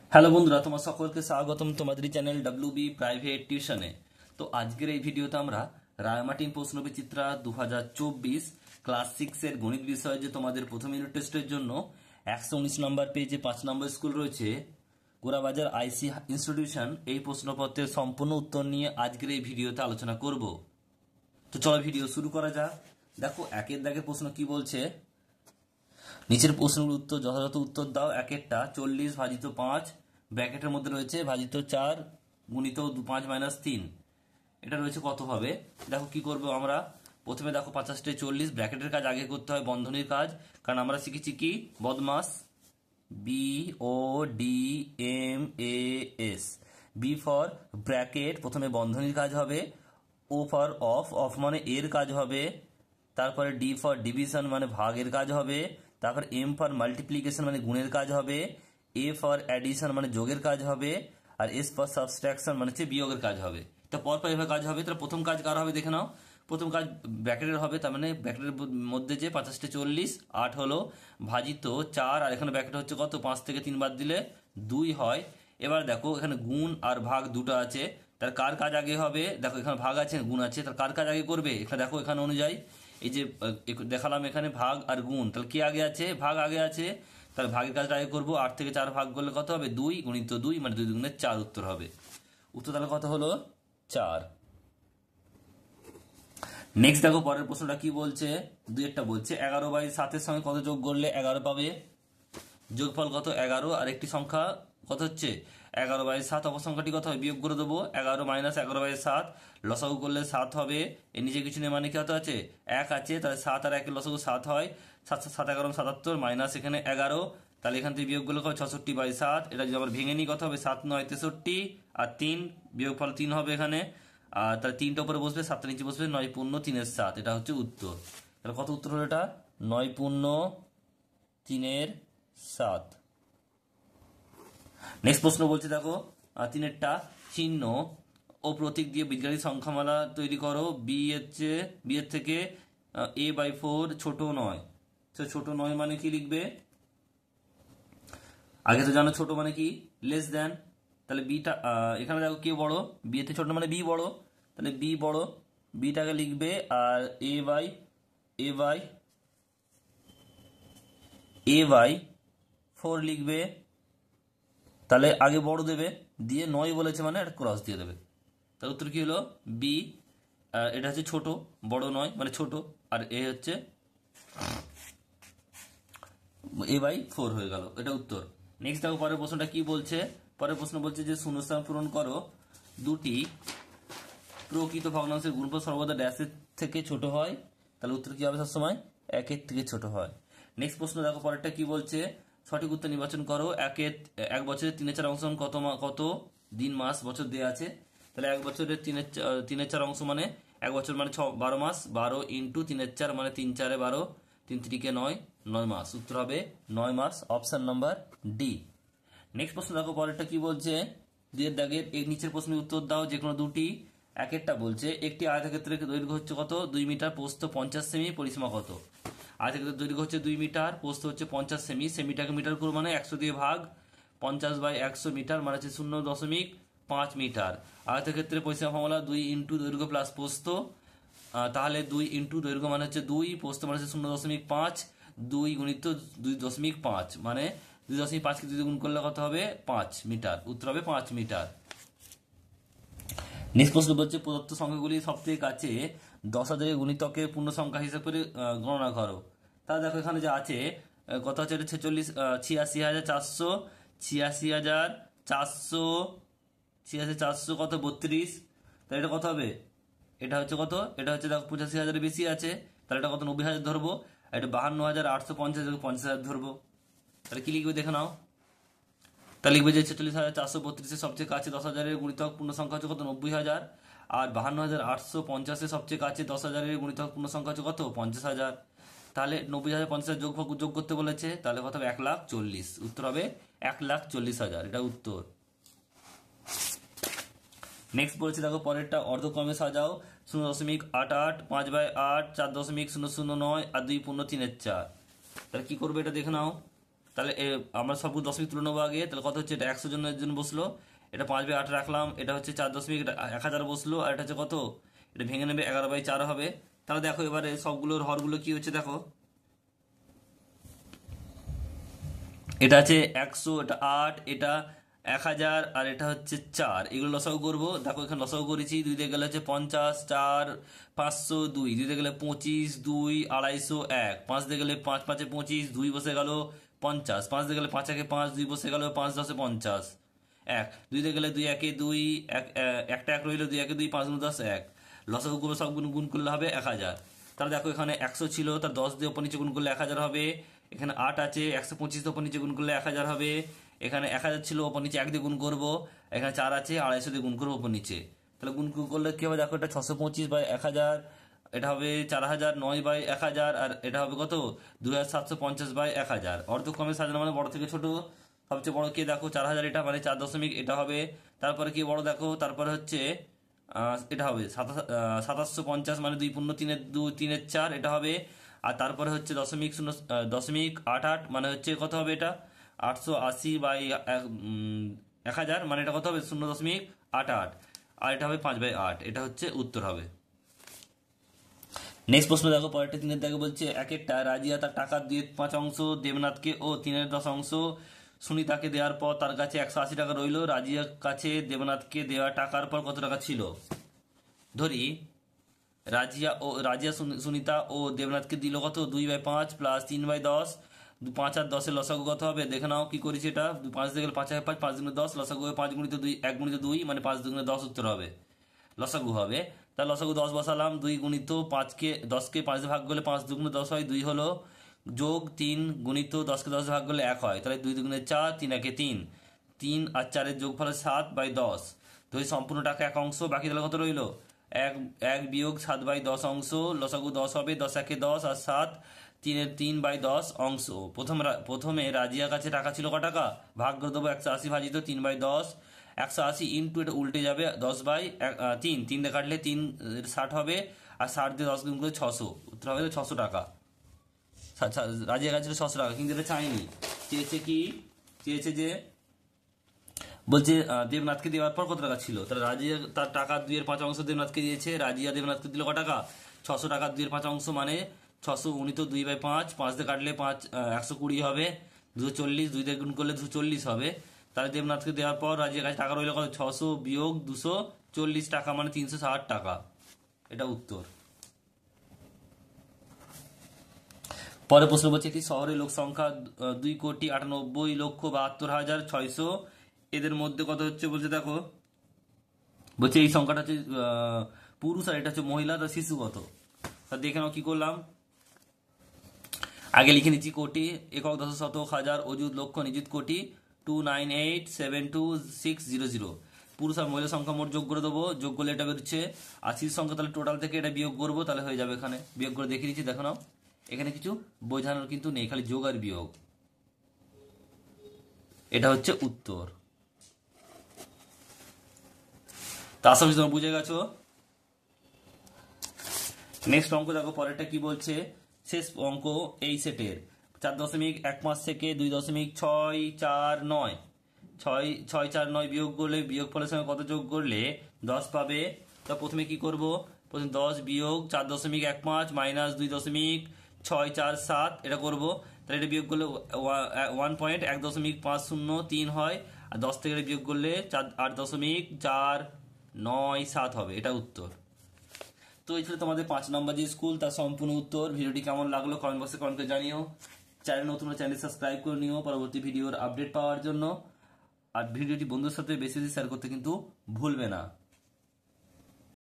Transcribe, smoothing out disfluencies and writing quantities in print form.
Hello বন্ধুরা, তোমার সকলকে স্বাগতম তোমাদের চ্যানেল ডব্লিউবি প্রাইভেট টিউশনে। তো আজকের এই ভিডিওতে আমরা রায়মার্টিন প্রশ্নবিচিত্রা 2024 ক্লাস 6 এর গণিত বিষয়ে যে তোমাদের প্রথম ইউনিট টেস্টের জন্য 119 নম্বর পেজে 5 নম্বর স্কুল রয়েছে গোরাবাজার আইসি ইনস্টিটিউশন, এই প্রশ্নপত্রের সম্পূর্ণ উত্তর নিয়ে আজকের এই ভিডিওতে আলোচনা করব। তো চলো ভিডিও শুরু করা যাক। দেখো একের দাগের প্রশ্ন কি বলছে, নিচের প্রশ্নগুলোর উত্তর যথাযথ উত্তর দাও। একেরটা 40 ভাজিত 5 ব্র্যাকেটের মধ্যে রয়েছে ভাজিত 4 গুণিত 5 - 3, এটা রয়েছে কত হবে। দেখো কি করবো আমরা, প্রথমে দেখো 50 40 ব্র্যাকেটের কাজ আগে করতে হয় বন্ধনীর কাজ, কারণ আমরা শিখেছি কি বদমাস, BODMAS, বি ফর ব্র্যাকেট, প্রথমে বন্ধনীর কাজ হবে, ও ফর অফ, অফ মানে এর কাজ হবে, তারপরে ডি ফর ডিভিশন মানে ভাগের কাজ হবে, তারপর এম ফর মাল্টিপ্লিকেশন মানে গুণের কাজ হবে, এ ফর অ্যাডিশন মানে যোগের কাজ হবে, আর এস ফর সাবস্ট্রাকশন মানে হচ্ছে বিয়োগের কাজ হবে। তো পরপর এভাবে কাজ হবে। তাহলে প্রথম কাজ কার হবে দেখে নাও। প্রথম কাজ ব্র্যাকেটের হবে, তার মানে ব্র্যাকেটের মধ্যে যে 50 40 8 হলো ভাজিত 4, আর এখানে ব্র্যাকেট হচ্ছে কত, 5 থেকে 3 বাদ দিলে 2 হয়। এবার দেখো এখানে গুণ আর ভাগ দুটো আছে, তার কার কাজ আগে হবে, দেখো এখানে ভাগ আছে গুণ আছে, তার কার কাজ আগে করবে, এখানে দেখো এখানে অনুযায়ী এই যে দেখালাম এখানে ভাগ আর গুণ, তাহলে কি আগে আছে, ভাগ আগে আছে, তাহলে ভাগের কাজটা আগে করবো। 8 থেকে 4 ভাগ করলে কত হবে, 2 গুণিত 2 মানে 2 দুগুণে 4 উত্তর হবে। উত্তর তাহলে কত হলো, 4। নেক্সট দেখো পরের প্রশ্নটা কি বলছে, দুইটা বলছে 11/7 সঙ্গে কত যোগ করলে 11 পাবে। যোগফল কত 11, আর একটি সংখ্যা কত হচ্ছে 11/7, অপসংখ্যাটি কত হবে বিয়োগ করে দেবো, 11 - 11/7, লসাগু করলে 7 হবে। এর নিচে কিছু নেই মানে কি কত আছে, 1 আছে, তাহলে 7 আর 1 লসাগু 7 হয়, 7 7 11 77 মাইনাস এখানে 11, তাহলে এখান থেকে বিয়োগ করলে হবে 66/7। এটা যদি আবার ভেঙে নিই কত হবে, 7 9 63 আর 3, বিয়োগফল 3 হবে এখানে, আর তাহলে 3টা উপরে বসবে, 7টা নিচে বসবে, 9 পূর্ণ 3 7, এটা হচ্ছে উত্তর। তাহলে কত উত্তর হলো এটা, 9 পূর্ণ 3 7। নেক্সট প্রশ্ন বলছে দেখো 3টা চিহ্ন ও প্রতীক দিয়ে বীজগাণিতিক সংখ্যামালা তৈরি করো। বি এর থেকে a/4 ছোট নয়। তো ছোট নয় মানে কি লিখবে, আগে তো জানো ছোট মানে কি, লেস দেন। তাহলে বিটা এখানে দেখো কে বড়, বি এর থেকে ছোট মানে বি বড়, তাহলে বি বড়, বিটাকে লিখবে, আর a/4 লিখবে। তাহলে আগে বড় দেবে, দিয়ে 9 বলেছে মানে একটা ক্রস দিয়ে দেবে। তার উত্তর কি হলো, বি, এটা হচ্ছে ছোট, বড় নয় মানে ছোট, আর এ হচ্ছে a/4 হয়ে গেল, এটা উত্তর। নেক্সট দেখো পরের প্রশ্নটা কি বলছে, পরের প্রশ্ন বলছে যে শূন্যস্থান পূরণ করো, দুটি প্রকৃত ভগ্নাংশের গুণফল সর্বদা ড্যাশের থেকে ছোট হয়। তাহলে উত্তর কি হবে, সবসময় 1 থেকে ছোট হয়। নেক্সট প্রশ্ন দেখো পরেরটা কি বলছে, সঠিক উত্তর নির্বাচন করো। এক বছরের 3/4 অংশ কত দিন মাস বছর দেওয়া আছে। তাহলে এক বছরের 3/4 অংশ মানে এক বছর মানে 12 মাস, 12 ইন্টু 3/4 মানে 3 4 12, 3 3 9, 9 মাস, উত্তর হবে 9 মাস, অপশন নাম্বার ডি। নেক্সট প্রশ্ন দেখো পরেরটা কি বলছে, দুইয়ের দাগের এই নিচের প্রশ্নের উত্তর দাও যে কোনো দুটি। একেরটা বলছে একটি আয়তক্ষেত্রের দৈর্ঘ্য হচ্ছে কত, 2 মিটার, প্রস্থ 50 সেমি, পরিসীমা কত। আয়তক্ষেত্রের দৈর্ঘ্য হচ্ছে 2 মিটার, প্রস্থ হচ্ছে 50 সেমি, সেমিটাকে মিটার করবো মানে 100 দিয়ে ভাগ, 50/100 মিটার মানে হচ্ছে 0.5 মিটার। আয়তক্ষেত্রের পরিসীমা ফর্মুলা 2 ইন্টু দৈর্ঘ্য প্লাস প্রস্থ, তাহলে 2 ইন্টু দৈর্ঘ্য মানে হচ্ছে 2, প্রস্থ মানে হচ্ছে 0.5, 2 গুণিত 2.5 মানে 2.5 কে 2 গুণ করলে কত হবে, 5 মিটার, উত্তর হবে 5 মিটার। নেক্সট প্রশ্ন বলছে প্রদত্ত সংখ্যাগুলি সবথেকে কাছে 10,000 গুণিতকের পূর্ণ সংখ্যা হিসাব করে গণনা করো। তাহলে দেখো এখানে যে আছে কত আছে, এটা 86,400, 86,400 কত 32, তাহলে এটা কত হবে, এটা হচ্ছে কত, এটা হচ্ছে দেখো 85,000 বেশি আছে, তাহলে এটা কত 90,000 ধরবো, আর এটা 52,850, 50,000 ধরবো। তাহলে কি লিখবে দেখে নাও, তাহলে লিখবে যে 46,432 সবচেয়ে কাছে 10,000 গুণিতক পূর্ণ সংখ্যা হচ্ছে কত 90,000, আর 52,850 সবচেয়ে কাছে 10,000 গুণিতক পূর্ণ সংখ্যা হচ্ছে কত 50,000। তাহলে 90,000 50,000 যোগ করতে বলেছে, তাহলে কত হবে 1,40,000, উত্তর হবে 1,40,000, এটা উত্তর। নেক্সট বলছে দেখো পরেরটা অর্ধক্রমে সাজাও, 0.88, 5/8, 4.009 আর 2 পূর্ণ 3/4। তাহলে কি করবে এটা দেখে নাও, তাহলে আমরা সবগুলো দশমিক তুলে নেবো আগে। তাহলে কত হচ্ছে, এটা 100 জনের জন্য বসলো, এটা 5/8 রাখলাম, এটা হচ্ছে 4 এটা 1000 বসলো, আর এটা হচ্ছে কত, এটা ভেঙে নেবে 11/4 হবে। তাহলে দেখো এবারে সবগুলোর হরগুলো কি হচ্ছে দেখো, এটা আছে 100, এটা 8, এটা 1000, আর এটা হচ্ছে 4। এগুলো লসাগু করবো। দেখো এখানে লসাগু করেছি, 2 দিয়ে গেলে হচ্ছে 50, 4, 500, 2, 2 দিয়ে গেলে 25, 2, 250, 1, 5 দিয়ে গেলে 5 5 25, 2 বসে গেল 50, 5 দিয়ে গেলে 5 5, 2 বসে গেল 5 10 50, 1, 2 দিয়ে গেলে 2 1 2, একটা 1 রইলো, 2 1 2, 5 10 1। লসাগু করবো, সব গুণ করলে হবে 1000। তাহলে দেখো এখানে 100 ছিল, তার 10 দিয়ে ওপর নিচে গুণ করলে 1000 হবে। এখানে 8 আছে, 125 ওপর নিচে গুণ করলে 1000 হবে। এখানে 1000 ছিল, ওপর নিচে 1 দিয়ে গুণ করবো। এখানে 4 আছে, 250 দিয়ে গুণ করবো ওপর নিচে। তাহলে গুণ করলে কি হবে দেখো, এটা 625/1000, এটা হবে 4009/1000, আর এটা হবে কত, 2750/1000। অর্ধক্রমে সাজানো মানে বড় থেকে ছোট। সবচেয়ে বড় কে দেখো 4000, এটা মানে 4 দশমিক, এটা হবে। তারপরে কি বড় দেখো, তারপরে হচ্ছে এটা হবে 2750, মানে 2 পূর্ণ 3 2 3 4, এটা হবে। আর তারপরে হচ্ছে 0.88, মানে হচ্ছে কত হবে, এটা 880/1000, মানে এটা কত হবে 0.88, আর এটা হবে 5/8। এটা হচ্ছে উত্তর হবে। নেক্সট প্রশ্ন দেখো, পরেরটা 3 দেখে বলছে, একটা রাজিয়া তার টাকার 2/5 অংশ দেবনাথকে ও 3/10 অংশ সুনিতাকে দেওয়ার পর তার কাছে 180 টাকা রইল। রাজিয়ার কাছে দেবনাথকে দেওয়া টাকার পর কত টাকা ছিল? ধরি রাজিয়া সুনিতা ও দেবনাথকে দিল কত, 2/5 প্লাস 3/10, 5 আর 10 লসাগু কত হবে দেখে নাও। কি করেছি, এটা 5 দিয়ে গেলে 5 আর 5, 5 দুগুণে 10, লসাগু 5 গুণিত 2, 1 গুণিত 2, মানে 5 দুগুণে 10 উত্তর হবে, লসাগু হবে। তাহলে লসাগু 10 বসালাম, 2 গুণিত 5কে 10কে 5 দিয়ে ভাগ করলে 5 দুগুণে 10 হয়, 2 হলো, যোগ 3 গুণিত 10কে 10 ভাগ করলে 1 হয়। তাহলে 2 দুগুণে 4, 3 একে 3, 3 আর 4-এর যোগফল 7/10। তো এই সম্পূর্ণ টাকা 1 অংশ, বাকি তাহলে কত রইলো, 1 বিয়োগ 7/10 অংশ। লসাগু 10 হবে, 10 একে 10, আর 7 3/10 অংশ। প্রথমে রাজিয়ার কাছে টাকা ছিল কত টাকা, ভাগ করে দেবো 180 ভাজিত 3/10। 180 ইন্টু, এটা উল্টে যাবে, 10/3, 3 দিয়ে কাটলে 3 60 হবে, আর 60 দিয়ে 10 গুণ করে 600, উত্তর হবে 600 টাকা। রাজিয়ার কাছে ছিল 600 টাকা, কিন্তু এটা চাইনি, চেয়েছে যে বলছে দেবনাথকে দেওয়ার পর কত টাকা ছিল। তাহলে রাজিয়া তার টাকা 2/5 অংশ দেবনাথকে দিয়েছে, রাজিয়া দেবনাথকে দিল কত টাকা, 600 টাকা। 2/5 অংশ মানে 600 গুণিত 2/5, 5 দিয়ে কাটলে 120 হবে, 240, 2 দিয়ে গুণ করলে 240 হবে। তাহলে দেবনাথকে দেওয়ার পর রাজিয়ার কাছে টাকা রইল কত, 600 বিয়োগ 240 টাকা, মানে 360 টাকা। এটা উত্তর। পরে প্রশ্ন বলছে, একটি শহরের লোক সংখ্যা 2,98,72,600, এদের মধ্যে কত হচ্ছে বলছে দেখো, বলছে এই সংখ্যাটা হচ্ছে পুরুষ আর এটা হচ্ছে মহিলা, তো শিশু কত। তা দেখে নাও কি করলাম, আগে লিখে নিচ্ছি কোটি, একক দশক শতক হাজার অযুত লক্ষ নিযুত কোটি, 298,72,600। পুরুষ আর মহিলা সংখ্যা মোট যোগ করে দেবো, যোগ করলে এটা বেরোচ্ছে 80 সংখ্যা। তাহলে টোটাল থেকে এটা বিয়োগ করবো, তাহলে হয়ে যাবে। এখানে বিয়োগ করে দেখিয়ে দিচ্ছি, দেখো নাও, এখানে কিছু বোঝানোর কিন্তু নেই, খালি যোগ আর বিয়োগ। এটা হচ্ছে উত্তর। তা আশা করি তোমরা বুঝে গেছো। নেক্সট অঙ্ক দেখো, পরেরটা কি বলছে, শেষ অঙ্ক এই সেটের 4.15 থেকে 2.649, 649 বিয়োগ করলে বিয়োগফলের সঙ্গে কত যোগ করলে 10 পাবে। তা প্রথমে কি করব, প্রথমে 10 বিয়োগ 4.15 মাইনাস 2.647 এটা করব। তাহলে এটা বিয়োগ করলে 1.1.503 হয়, আর 10 থেকে বিয়োগ করলে 8.497 হবে। এটা উত্তর। তো এই ছিল তোমাদের 5 নম্বর যে স্কুল, তার সম্পূর্ণ উত্তর। ভিডিওটি কেমন লাগলো কমেন্ট বক্সে কমেন্ট করে জানিও। চ্যানেল নতুন, চ্যানেল সাবস্ক্রাইব করে নিও পরবর্তী ভিডিওর আপডেট পাওয়ার জন্য। আর ভিডিওটি বন্ধুদের সাথে বেশি বেশি শেয়ার করতে কিন্তু ভুলবে না।